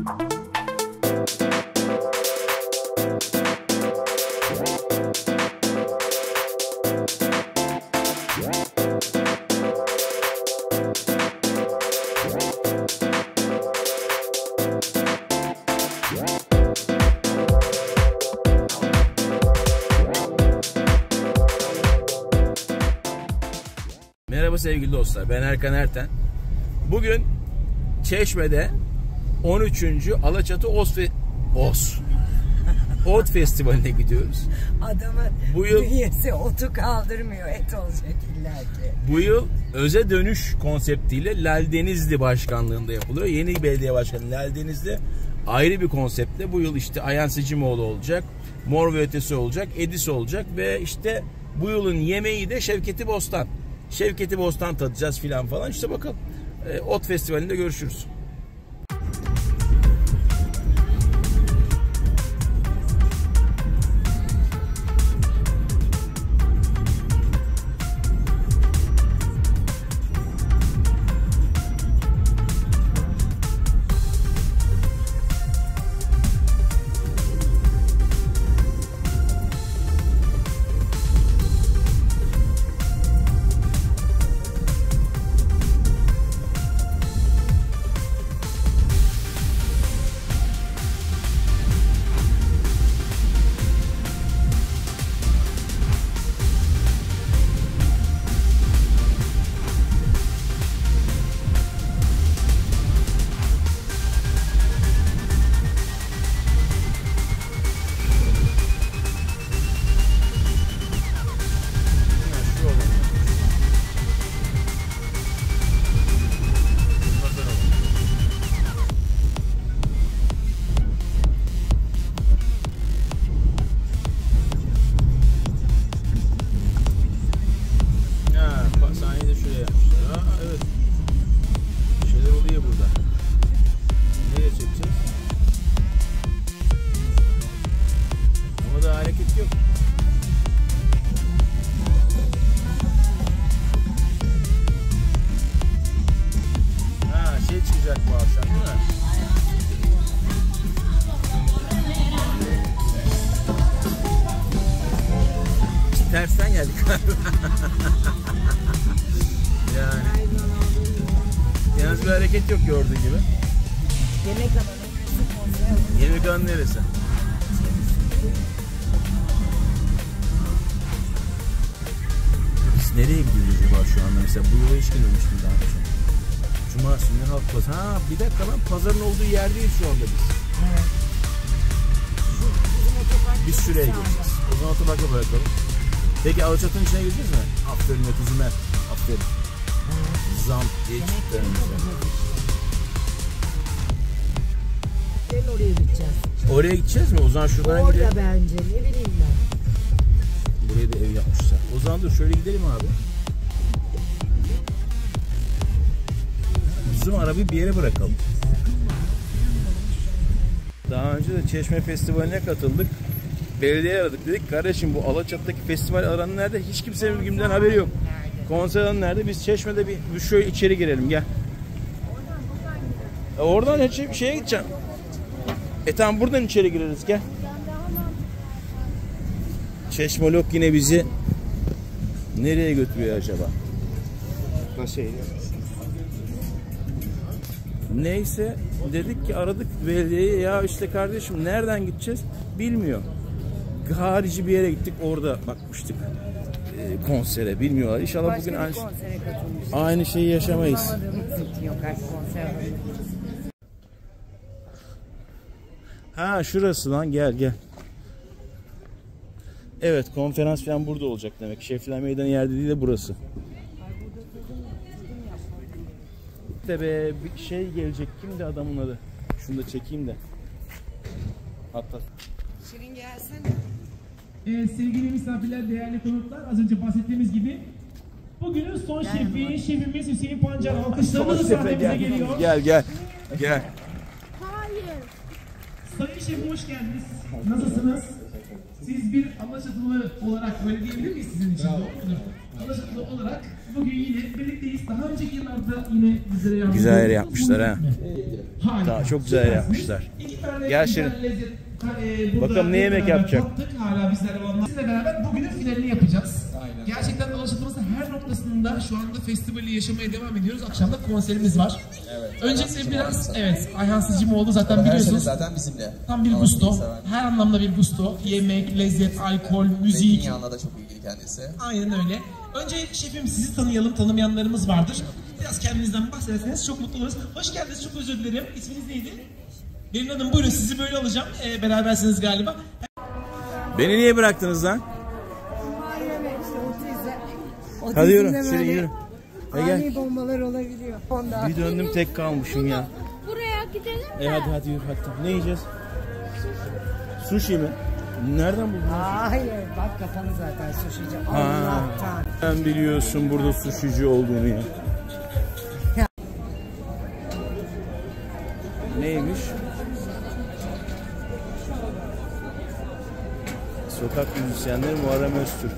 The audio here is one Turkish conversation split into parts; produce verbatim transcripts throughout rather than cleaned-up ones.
Merhaba sevgili dostlar, ben Erkan Erten. Bugün Çeşme'de on üçüncü Alaçatı Oz Fe Oz Ot Festivali'ne gidiyoruz. Adamın bu yıl bünyesi otu kaldırmıyor, et olacak illaki. Bu yıl öze dönüş konseptiyle Lal Denizli başkanlığında yapılıyor. Yeni belediye başkanı Lal Denizli ayrı bir konseptle bu yıl işte Ayhan Sicimoğlu olacak, Mor ve Ötesi olacak, Edis olacak ve işte bu yılın yemeği de Şevketi Bostan. Şevketi Bostan tadacağız filan falan. İşte bakalım. E, Ot Festivali'nde görüşürüz. Tersten geldik. Yani yalnız bir hareket yok gördüğün gibi. Yemek alanı. Yemek alanı neresi? Biz nereye gidiyoruz acaba şu anda? Mesela bu yola hiç girmemiştim daha önce. Cuma günü halk pazarı. Ha bir dakika lan, pazarın olduğu yerdeyiz şu anda biz. Evet. Biz şuraya gireceğiz. O zaman otoparka bırakalım. Peki Alaçatı'nın içine gireceğiz mi? Aferin Metuzime. Aferin. Zam diye çıktı. Ben oraya gideceğiz. Oraya gideceğiz mi? O zaman şuradan Orada gidelim. Orada bence. Ne bileyim ben. Buraya da ev yapmışlar. O zaman dur şöyle gidelim abi. Bizim arabayı bir yere bırakalım. Daha önce de Çeşme Festivali'ne katıldık. Belediye aradık, dedik kardeşim bu Alaçatı'daki festival alanı nerede? Hiç kimsenin bugünden haberi yok. Konser alanı nerede? Biz Çeşme'de bir, bir şöyle içeri girelim, gel. E oradan hiç şeye gideceğim. E tamam buradan içeri gireriz, gel. Çeşmelok yine bizi nereye götürüyor acaba? Nasıl eğiliyor? Neyse dedik ki aradık belediyeye, ya işte kardeşim nereden gideceğiz bilmiyor. Harici bir yere gittik, orada bakmıştık e, konsere, bilmiyorlar. İnşallah Başka bugün aynı, konsere aynı şeyi yaşamayız. Yok, konser. Ha şurası lan, gel gel. Evet, konferans falan burada olacak demek. Şefler Meydanı yerde değil de burası. De be bir şey gelecek, kimdi adamın adı? Şunu da çekeyim de. Hatta. Şirin gelsene. Evet sevgili misafirler, değerli konuklar, az önce bahsettiğimiz gibi bugünün son Gel şefi, bak. şefimiz Hüseyin Pancar alkışlarınızla sahnemize gel. geliyor. Gel gel. Gel. Hayır. Sayın Şefim hoş geldiniz. Nasılsınız? Siz bir Alaçatılı olarak böyle diyebilir miyiz sizin için? Doğru mudur? Alaçatılı olarak bugün yine birlikteyiz. Daha önceki yıllarda yine bizlere yardımcı Güzel yer yapmışlar ha. Harika. Çok güzel yer yapmışlar. İki tane Gel güzel Şirin. lezzet, e, burada Bakalım ne yemek beraber yapacak? tattık. Hala bizlerle var. Sizle beraber bugünün finalini yapacağız. Aynen. Gerçekten Alaçatımızın her noktasında şu anda festivali yaşamaya devam ediyoruz. Akşam da konserimiz var. Evet. Öncelikle biraz, evet, Ayhan Sicimoğlu zaten Her sene biliyorsunuz. zaten bizimle. Tam bir gusto. Her anlamda bir gusto. Yemek, lezzet, alkol, müzik. Zeytinyağına da çok ilgili kendisi. Aynen öyle. Önce şefim sizi tanıyalım, tanımayanlarımız vardır. Biraz kendinizden bahsederseniz çok mutlu oluruz. Hoş geldiniz, çok özür dilerim. İsminiz neydi? Benim adım, buyurun sizi böyle alacağım. Ee, berabersiniz galiba. Beni niye bıraktınız lan? Hadi yürü, Şirin yürü. E gel. Ani bombalar olabiliyor. Ondan. Bir döndüm tek kalmışım ya. Buraya gidelim mi? E hadi hadi yürü hadi. Ne yiyeceğiz? Sushi mi? Nereden buldun? Hayır, bak kafanı zaten sushici. Ha, Allah'tan. sen biliyorsun burada sushici olduğunu ya. Neymiş? Sokak müzisyenleri Muharrem Öztürk.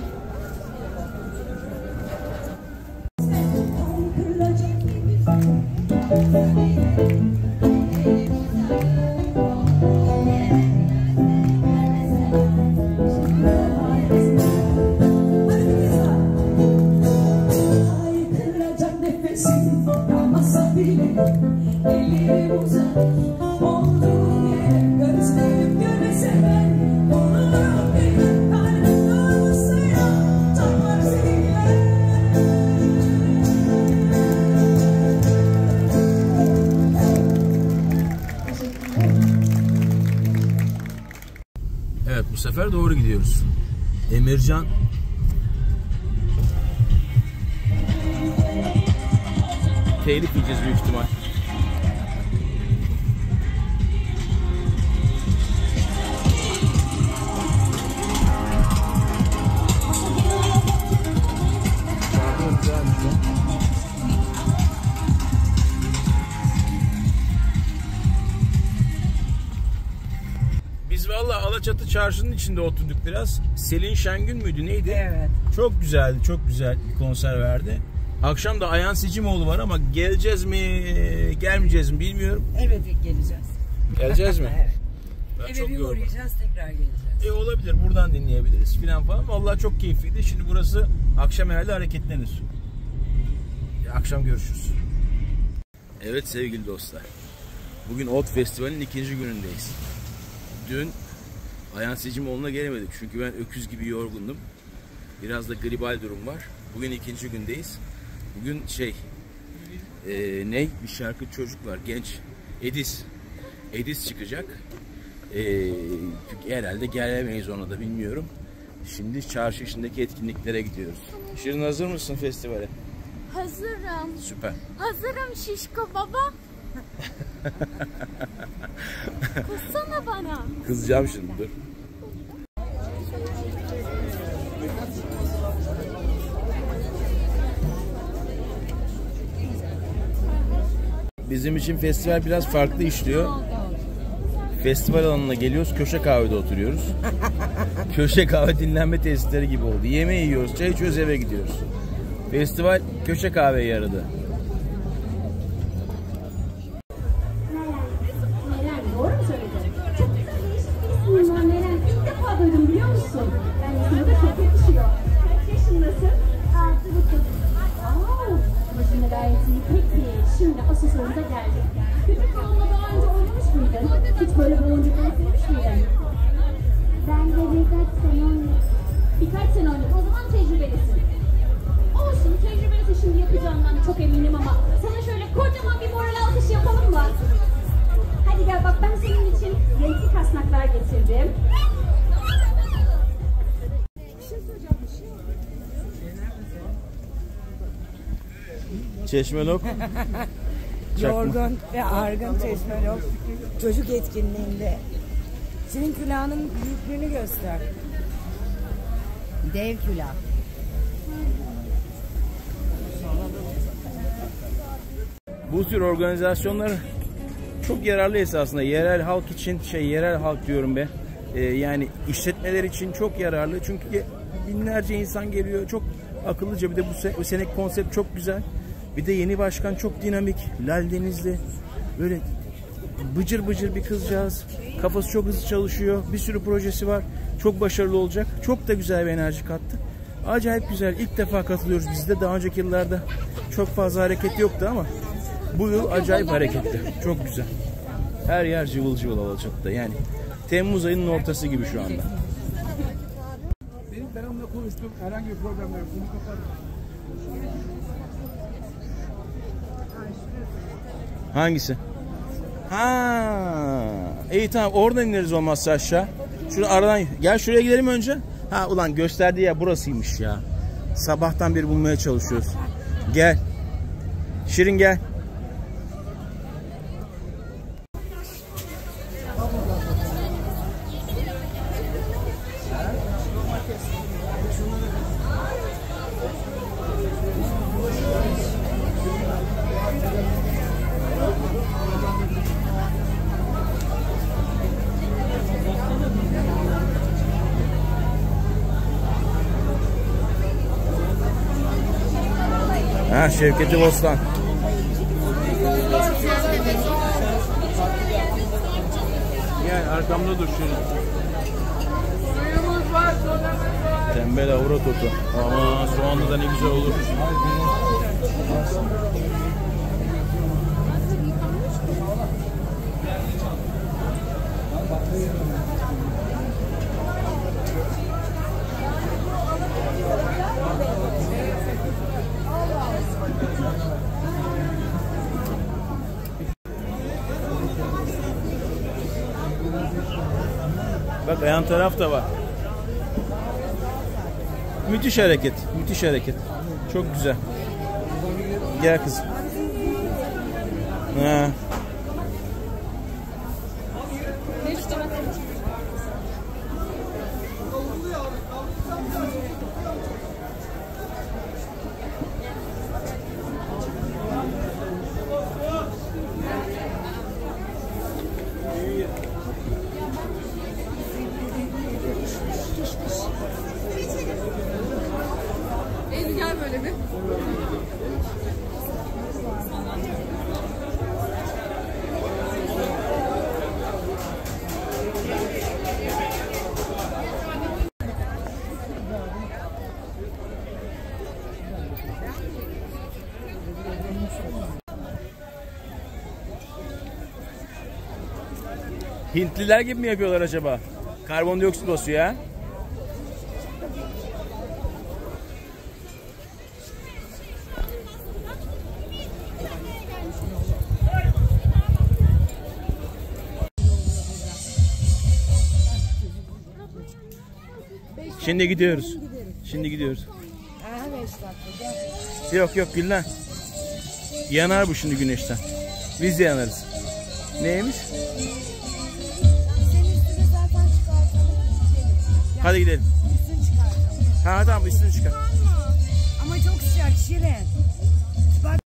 Evet, bu sefer doğru gidiyoruz. Emircan telif yiyeceğiz büyük ihtimal. Biz valla Alaçatı çarşının içinde oturduk biraz. Selin Şengün müydü neydi? Evet. Çok güzeldi, çok güzel bir konser verdi. Akşam da Ayhan Sicimoğlu var ama geleceğiz mi, gelmeyeceğiz mi bilmiyorum. Evet, geleceğiz. Geleceğiz mi? Evet. Ben Eve çok bir yorgunum. uğrayacağız, tekrar geleceğiz. E olabilir, buradan dinleyebiliriz filan falan. Vallahi çok keyifliydi. Şimdi burası akşam herhalde hareketlenir. E, akşam görüşürüz. Evet sevgili dostlar. Bugün Ot Festivali'nin ikinci günündeyiz. Dün Ayhan Sicimoğlu'na gelemedik. Çünkü ben öküz gibi yorgundum. Biraz da gribal durum var. Bugün ikinci gündeyiz. Bugün şey e, ne? Bir şarkı çocuk var. Genç. Edis. Edis çıkacak. E, herhalde gelemeyiz ona da bilmiyorum. Şimdi çarşı içindeki etkinliklere gidiyoruz. Şirin hazır mısın festivale? Hazırım. Süper. Hazırım şişko baba. Kızsana bana. Kızacağım şimdi dur. Bizim için festival biraz farklı işliyor. Festival alanına geliyoruz, köşe kahvede oturuyoruz. Köşe kahve dinlenme tesisleri gibi oldu. Yemeği yiyoruz, çay içiyoruz, eve gidiyoruz. Festival köşe kahveye yaradı. Meral, doğru mu söyledim? Çok güzel değişik bir isim var Meral. İlk defa duydum biliyor musun? Yani sana da çok yakışıyor. Kaç yaşındasın? Altı buçuk. Aaa, başında gayet iyi. Peki, şimdi asıl sorumuza geldik. Köpek balonla daha önce oynamış mıydın? Hiç böyle baloncukları sevmiş miydin? Ben de birkaç sene oynadım. Birkaç sene oynadım. O zaman tecrübelisin. Olsun, tecrübelisin şimdi yapacağından çok eminim ama sana şöyle kocaman bir moral alkış yapalım mı? Hadi gel bak, ben senin için renkli kasnaklar getirdim. Çeşmelok. Yorgun ve argın Çeşmelok çocuk etkinliğinde. Senin külahının büyüklüğünü göster. Dev külah. Bu tür organizasyonlar çok yararlı esasında. Yerel halk için, şey yerel halk diyorum be. Ee, yani işletmeler için çok yararlı. Çünkü binlerce insan geliyor. Çok akıllıca. Bir de bu, se bu seneki konsept çok güzel. Bir de yeni başkan çok dinamik. Lal Denizli. Böyle bıcır bıcır bir kızcağız. Kafası çok hızlı çalışıyor. Bir sürü projesi var. Çok başarılı olacak. Çok da güzel bir enerji kattı. Acayip güzel. İlk defa katılıyoruz biz de. Daha önceki yıllarda çok fazla hareket yoktu ama bu yıl acayip hareketli. Çok güzel. Her yer cıvıl cıvıl Alaçatı'da. Yani Temmuz ayının ortası gibi şu anda. Benim ben onunla konuştum. Herhangi bir problem yok. Bunu kapat. Hangisi? Ha, iyi tamam, oradan ineriz olmazsa aşağı. Şunu aradan gel, şuraya gidelim önce. Ha ulan gösterdiği yer burasıymış ya. Sabahtan beri bulmaya çalışıyoruz. Gel. Şirin gel. Ha, Şevketi Bostan. Gel arkamda dur şöyle. Tembel avrat otu. Ama soğanlı da ne güzel olur. Bak yan taraf da var. Müthiş hareket. Müthiş hareket. Çok güzel. Gel kızım. Ha. Gel böyle bir. Hintliler gibi mi yapıyorlar acaba? Karbondioksit basıyor ha? Şimdi gidiyoruz. Şimdi gidiyoruz. Yok yok Gülden. Yanar bu şimdi güneşten. Biz de yanarız. Neymiş? Hadi gidelim. Ha tamam, üstünü çıkar. Ama çok sıcak Şirin. Bak.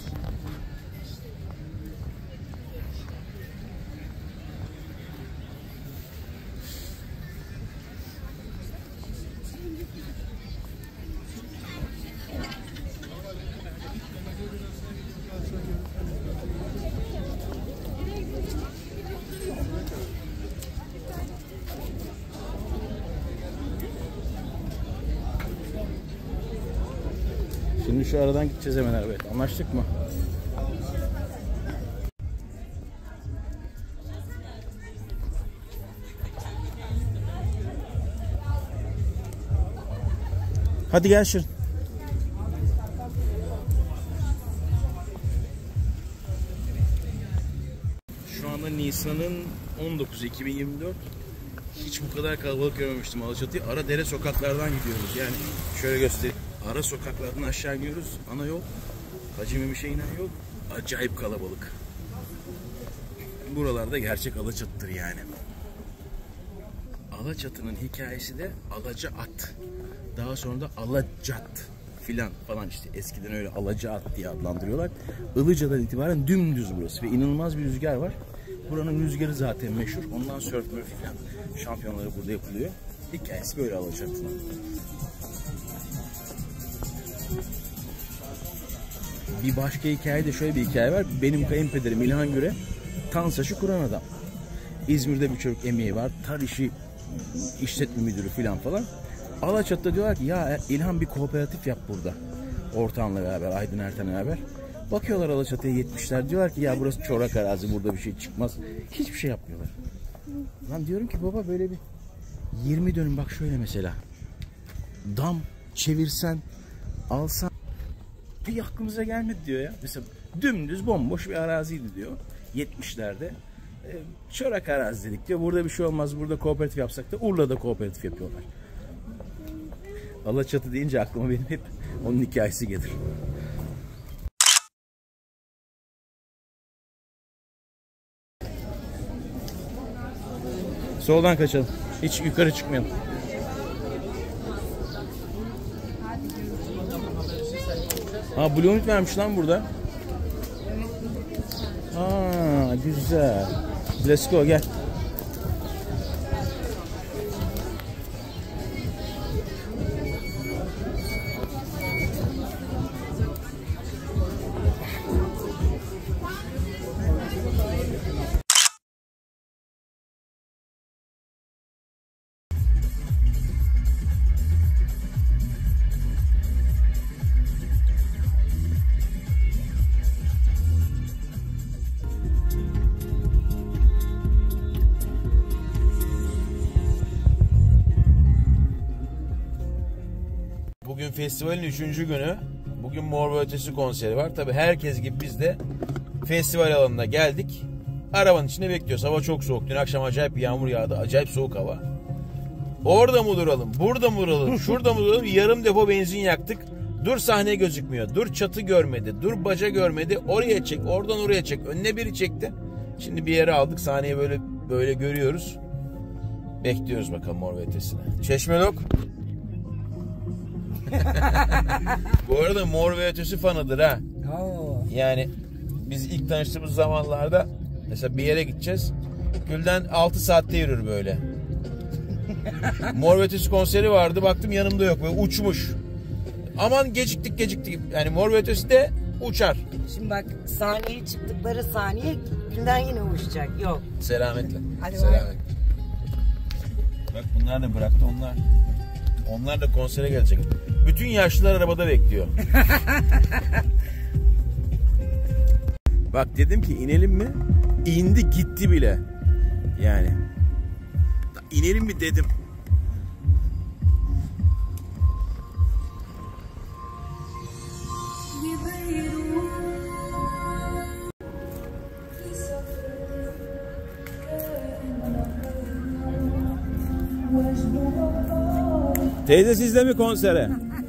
Şimdi şu aradan gideceğiz hemen, evet. Anlaştık mı? Hadi gel Şirin. Şu anda Nisan'ın on dokuzu iki bin yirmi dört. Hiç bu kadar kalabalık görmemiştim Alaçatı'yı. Ara dere sokaklardan gidiyoruz. Yani şöyle göstereyim. Ara sokaklardan aşağı iniyoruz. Ana yol. Hacı Memiş'e inen yol. Acayip kalabalık. Buralarda gerçek Alaçatı'dır yani. Alaçatı'nın hikayesi de Alaca At. Daha sonra da Alacat filan falan, işte eskiden öyle Alaca At diye adlandırıyorlar. Ilıca'dan itibaren dümdüz burası ve inanılmaz bir rüzgar var. Buranın rüzgarı zaten meşhur. Ondan surf murf falan şampiyonları burada yapılıyor. Hikayesi böyle Alaçatı'nın. Bir başka hikaye de şöyle bir hikaye var. Benim kayınpederim İlhan Güre Tansaç'ı kuran adam. İzmir'de bir çocuk emeği var. Tar işi işletme müdürü falan falan. Alaçatı'da diyorlar ki ya İlhan bir kooperatif yap burada. Ortağınla beraber, Aydın Erten'le beraber. Bakıyorlar Alaçatı'ya yetmişler. Diyorlar ki ya burası çorak arazi, burada bir şey çıkmaz. Hiçbir şey yapmıyorlar. Lan diyorum ki baba böyle bir yirmi dönüm bak şöyle mesela. Dam çevirsen, alsan bir aklımıza gelmedi diyor ya. Mesela dümdüz bomboş bir araziydi diyor. yetmişlerde. E, çorak arazi dedik diyor. Burada bir şey olmaz. Burada kooperatif yapsak da Urla'da kooperatif yapıyorlar. Alaçatı deyince aklıma benim hep onun hikayesi gelir. Soldan kaçalım. Hiç yukarı çıkmayalım. Ha Blue Unit vermiş lan burada. Aa güzel. Let's go gel. Bugün festivalin üçüncü günü. Bugün Mor ve Ötesi konseri var. Tabii herkes gibi biz de festival alanına geldik. Arabanın içinde bekliyoruz. Hava çok soğuk. Dün akşam acayip bir yağmur yağdı. Acayip soğuk hava. Orada mı duralım? Burada mı duralım? Şurada mı duralım? Yarım depo benzin yaktık. Dur sahne gözükmüyor. Dur çatı görmedi. Dur baca görmedi. Oraya çek. Oradan oraya çek. Önüne biri çekti. Şimdi bir yere aldık. Sahneyi böyle böyle görüyoruz. Bekliyoruz bakalım Mor ve Ötesi'ne. Çeşmelok. Bu arada Mor ve Ötesi fanıdır ha. Oo. Yani biz ilk tanıştığımız zamanlarda mesela bir yere gideceğiz. Gülden altı saatte yürür böyle. Mor ve Ötesi konseri vardı. Baktım yanımda yok. Böyle uçmuş. Aman geciktik geciktik. Yani Mor ve Ötesi de uçar. Şimdi bak sahneye çıktıkları saniye Gülden yine uçacak. Yok. Selametle. Hadi Selametle. Bak bunlar da bıraktı onlar. Onlar da konsere gelecek. Bütün yaşlılar arabada bekliyor. Bak dedim ki inelim mi? İndi gitti bile. Yani. İnelim mi dedim. Teyze sizde mi konsere?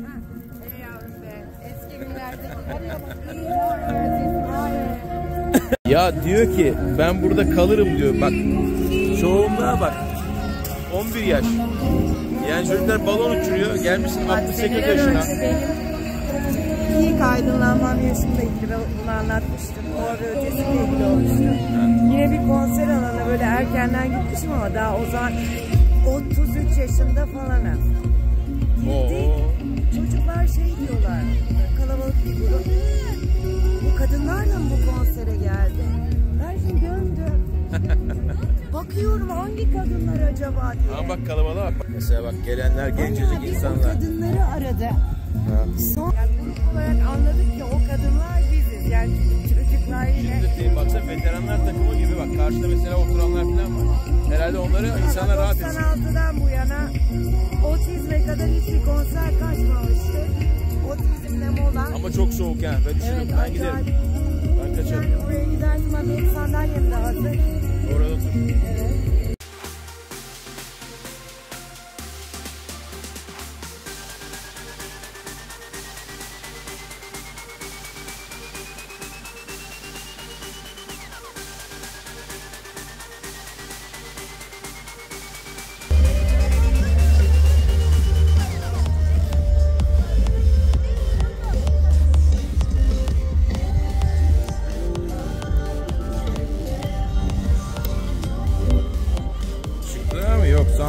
Ya diyor ki ben burada kalırım diyor. Bak çoğunluğa bak. on bir yaş. Yani çocuklar balon uçuruyor. Gelmişsin altmış sekiz yaşına. İlk aydınlanmam yaşındaydı. Bunu anlatmıştım. Mor ve Ötesi'yle ilgili olmuştu. Yine bir konser alanına böyle erkenden gitmişim ama daha o zaman otuz üç yaşında falanım. Girdik. Çocuklar şey diyorlar. Kalabalık bir grup. Bu kadınlar da mı bu konsere geldi? Ben şimdi döndüm. Bakıyorum hangi kadınlar acaba diye. Ama bak kalabalığa bak. Mesela bak gelenler gencecik Bayağı insanlar. o kadınları aradı. Son... Yani grup olarak anladık ki o kadınlar biziz. Yani çocuklar yine... Şimdi baksana veteranlar takımı gibi bak. Karşıda mesela oturanlar falan var. Herhalde onları insanlar rahat etsin. doksan altıdan bu yana otizme kadar hiçbir konser kaçmamıştı. Otizmle mola. Ama çok soğuk yani. Ben düşünüyorum Evet, ben giderim. acayip. Ben kaçarım. Yani oraya gidersin ben benim sandalyem de hazır. Orada otur. Evet.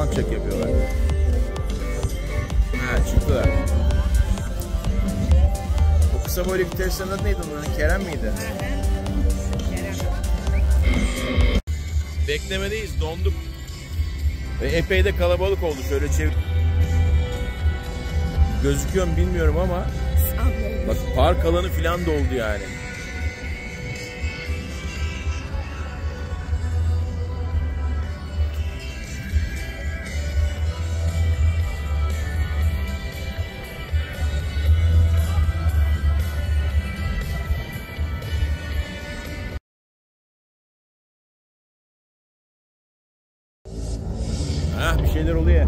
sound check yapıyorlar. Ha, çıktılar. O kısa boylu gitaristlerin adı neydi onların? Kerem miydi? Kerem. Beklemedeyiz, donduk. Ve epey de kalabalık oldu. Şöyle çevir. Gözüküyor mu bilmiyorum ama bak park alanı filan doldu yani. Ah, bir şeyler oluyor.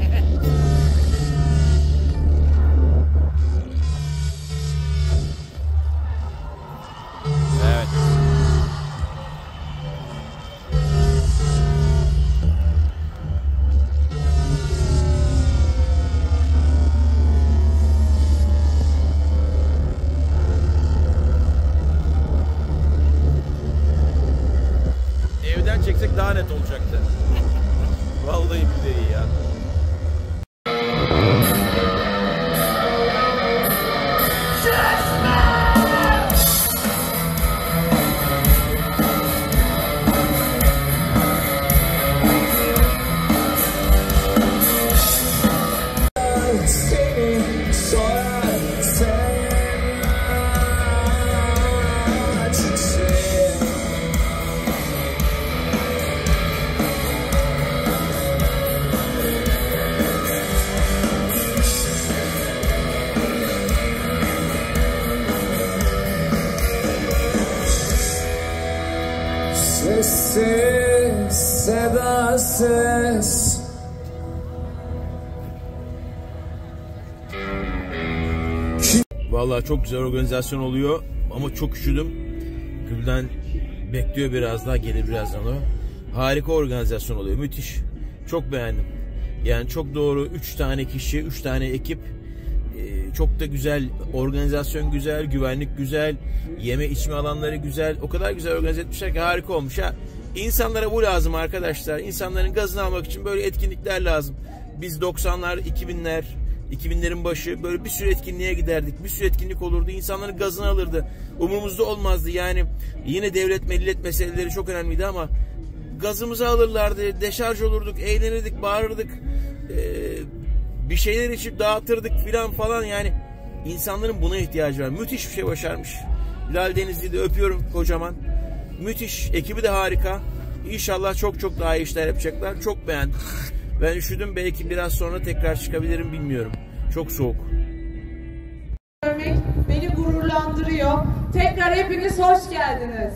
Evet. Evden çeksek daha net olacaktı. Vallahi billahi ya. Sessiz, sedasız. Vallahi çok güzel organizasyon oluyor ama çok üşüdüm. Gülden bekliyor, biraz daha gelir birazdan o. Harika organizasyon oluyor, müthiş. Çok beğendim. Yani çok doğru, üç tane kişi, üç tane ekip. Ee, çok da güzel, organizasyon güzel, güvenlik güzel, yeme içme alanları güzel. O kadar güzel organize etmişler ki harika olmuş ha. İnsanlara bu lazım arkadaşlar. İnsanların gazını almak için böyle etkinlikler lazım. Biz doksanlar, iki binler, iki binlerin başı böyle bir sürü etkinliğe giderdik. Bir sürü etkinlik olurdu. İnsanların gazını alırdı. Umurumuzda olmazdı. Yani yine devlet millet meseleleri çok önemliydi ama gazımızı alırlardı. Deşarj olurduk, eğlenirdik, bağırırdık. Ee, bir şeyler içip dağıtırdık filan falan. Yani insanların buna ihtiyacı var. Müthiş bir şey başarmış. Lal Denizli'yi de öpüyorum kocaman. Müthiş. Ekibi de harika. İnşallah çok çok daha iyi işler yapacaklar. Çok beğendim. Ben üşüdüm. Belki biraz sonra tekrar çıkabilirim, bilmiyorum. Çok soğuk. Görmek beni gururlandırıyor. Tekrar hepiniz hoş geldiniz.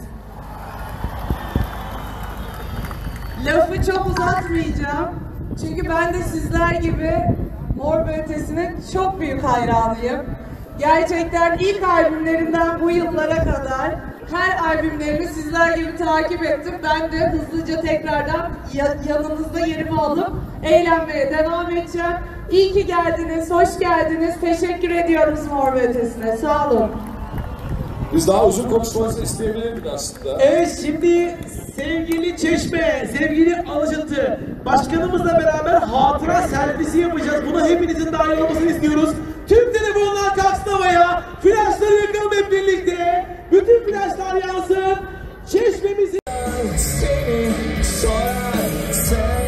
Lafı çok uzatmayacağım. Çünkü ben de sizler gibi Mor ve Ötesi'nin çok büyük hayranıyım. Gerçekten ilk albümlerinden bu yıllara kadar her albümlerini sizler gibi takip ettim. Ben de hızlıca tekrardan yanınızda yerimi alıp eğlenmeye devam edeceğim. İyi ki geldiniz, hoş geldiniz. Teşekkür ediyoruz Mor ve Ötesi'ne. Sağ olun. Biz daha uzun konuşmanızı isteyebilirdik aslında. Evet, şimdi sevgili Çeşme, sevgili Alaçatı başkanımızla beraber hatıra selfisi yapacağız. Buna hepinizin dahil olmasını istiyoruz. Tüm telefonlar kalksın havaya. Flaşları yakalım hep birlikte. Bütün flaşlar yansın. Çeşmemizi... Seni sorarsan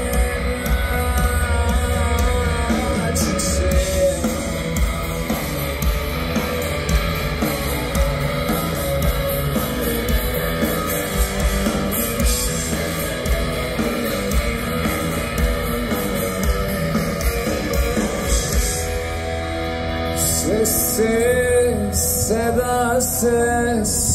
sessiz, sedasız.